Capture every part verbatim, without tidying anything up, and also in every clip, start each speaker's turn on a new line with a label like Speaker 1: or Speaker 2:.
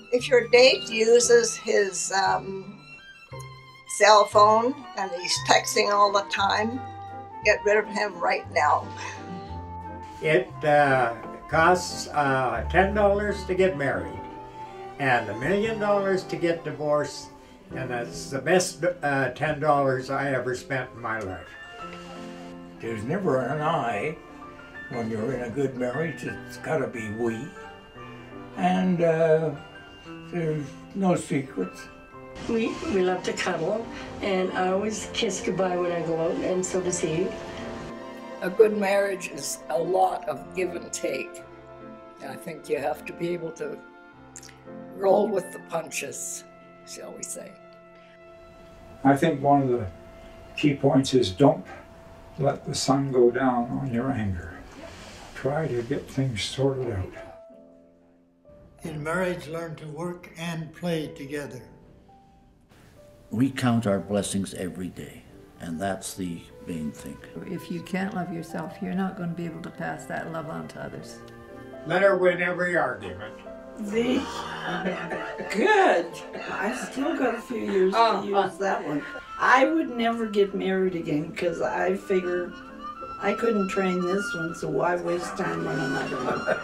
Speaker 1: If your date uses his um, cell phone and he's texting all the time, get rid of him right now.
Speaker 2: It uh, costs uh, ten dollars to get married and a million dollars to get divorced, and that's the best uh, ten dollars I ever spent in my life.
Speaker 3: There's never an I when you're in a good marriage. It's got to be we. And uh, there's no secrets.
Speaker 4: We, we love to cuddle, and I always kiss goodbye when I go out, and so does he.
Speaker 5: A good marriage is a lot of give and take. I think you have to be able to roll with the punches, shall we say.
Speaker 6: I think one of the key points is don't let the sun go down on your anger. Try to get things sorted out.
Speaker 7: In marriage, learn to work and play together.
Speaker 8: We count our blessings every day, and that's the main thing.
Speaker 9: If you can't love yourself, you're not going to be able to pass that love on to others.
Speaker 2: Let her win every argument.
Speaker 10: The good. I've still got a few years
Speaker 5: Oh,
Speaker 10: to use uh, that one. I would never get married again because I figure I couldn't train this one, so why waste time on another one?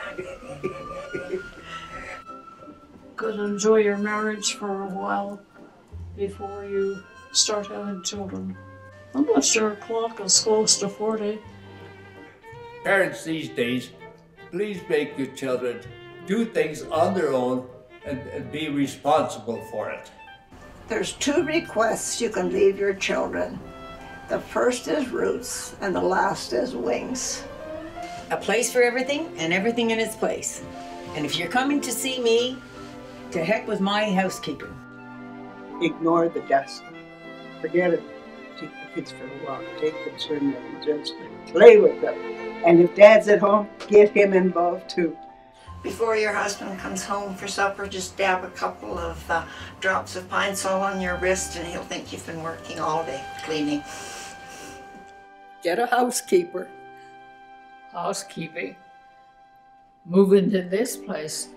Speaker 11: Could enjoy your marriage for a while before you start having children. I'm not sure a clock is close to forty.
Speaker 12: Parents these days, please make your children do things on their own and, and be responsible for it.
Speaker 1: There's two requests you can leave your children. The first is roots and the last is wings.
Speaker 13: A place for everything and everything in its place. And if you're coming to see me, to heck with my housekeeping.
Speaker 14: Ignore the dust. Forget it. Take the kids for a walk. Take them swimming. Just play with them. And if Dad's at home, get him involved too.
Speaker 1: Before your husband comes home for supper, just dab a couple of uh, drops of pine sol on your wrist and he'll think you've been working all day cleaning.
Speaker 5: Get a housekeeper.
Speaker 9: Housekeeping. Move into this place.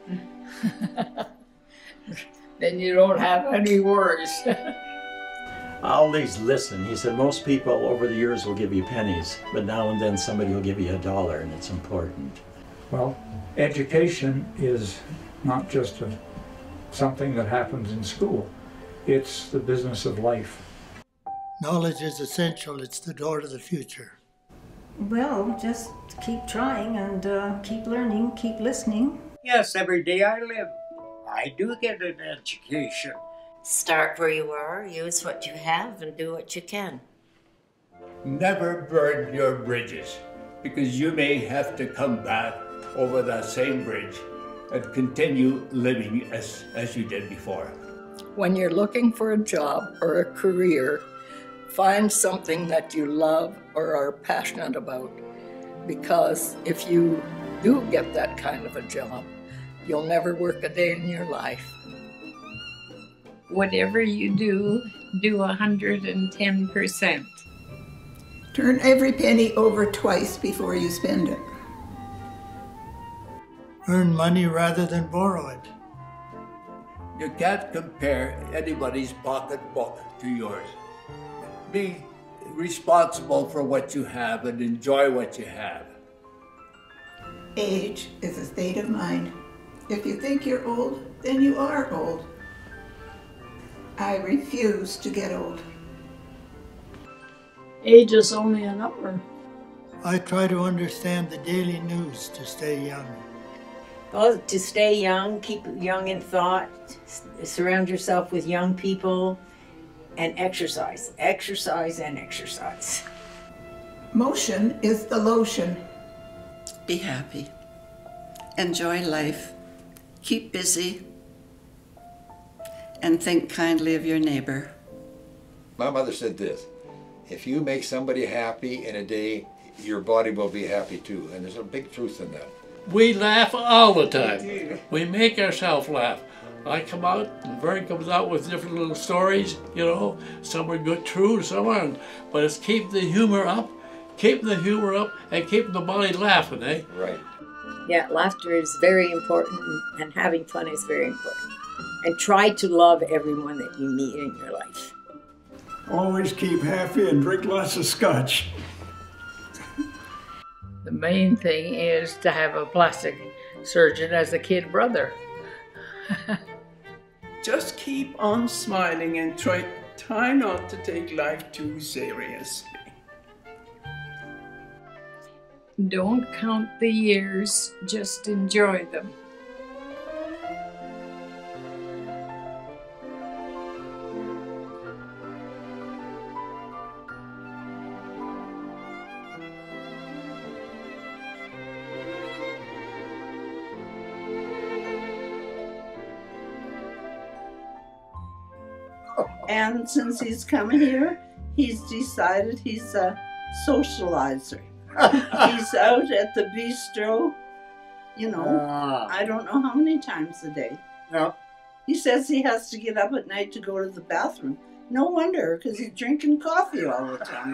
Speaker 9: Then you don't have any worries.
Speaker 15: I always listen. He said most people over the years will give you pennies, but now and then somebody will give you a dollar, and it's important.
Speaker 6: Well, education is not just a, something that happens in school. It's the business of life.
Speaker 7: Knowledge is essential. It's the door to the future.
Speaker 16: Well, just keep trying and uh, keep learning, keep listening.
Speaker 2: Yes, every day I live, I do get an education.
Speaker 17: Start where you are, use what you have, and do what you can.
Speaker 12: Never burn your bridges, because you may have to come back over that same bridge and continue living as, as you did before.
Speaker 5: When you're looking for a job or a career, find something that you love or are passionate about, because if you do get that kind of a job, you'll never work a day in your life.
Speaker 18: Whatever you do, do one hundred ten percent.
Speaker 19: Turn every penny over twice before you spend it.
Speaker 7: Earn money rather than borrow it.
Speaker 12: You can't compare anybody's pocketbook to yours. Be responsible for what you have and enjoy what you have.
Speaker 19: Age is a state of mind. If you think you're old, then you are old. I refuse to get old.
Speaker 11: Age is only a number.
Speaker 7: I try to understand the daily news to stay young.
Speaker 13: Well, to stay young, keep young in thought, surround yourself with young people, and exercise. Exercise and exercise.
Speaker 19: Motion is the lotion.
Speaker 20: Be happy. Enjoy life. Keep busy. And think kindly of your neighbor.
Speaker 6: My mother said this: if you make somebody happy in a day, your body will be happy too. And there's a big truth in that.
Speaker 2: We laugh all the time. We make ourselves laugh. I come out, and Vern comes out with different little stories, you know. Some are good, true, some aren't. But it's keep the humor up, keep the humor up, and keep the body laughing, eh?
Speaker 6: Right.
Speaker 13: Yeah, laughter is very important, and having fun is very important. And try to love everyone that you meet in your life.
Speaker 21: Always keep happy and drink lots of scotch.
Speaker 22: The main thing is to have a plastic surgeon as a kid brother.
Speaker 23: Just keep on smiling and try, try not to take life too seriously.
Speaker 18: Don't count the years, just enjoy them.
Speaker 10: And since he's come here, he's decided he's a socializer. He's out at the bistro, you know, uh, I don't know how many times a day.
Speaker 2: Yeah.
Speaker 10: He says he has to get up at night to go to the bathroom. No wonder, because he's drinking coffee all the time.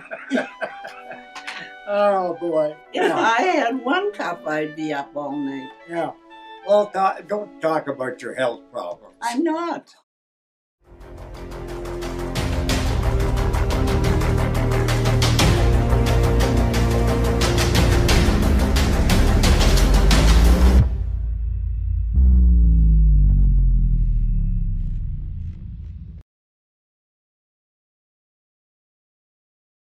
Speaker 2: Oh, boy.
Speaker 10: If yeah. I had one cup, I'd be up all night.
Speaker 2: Yeah. Well, th- don't talk about your health problems.
Speaker 10: I'm not.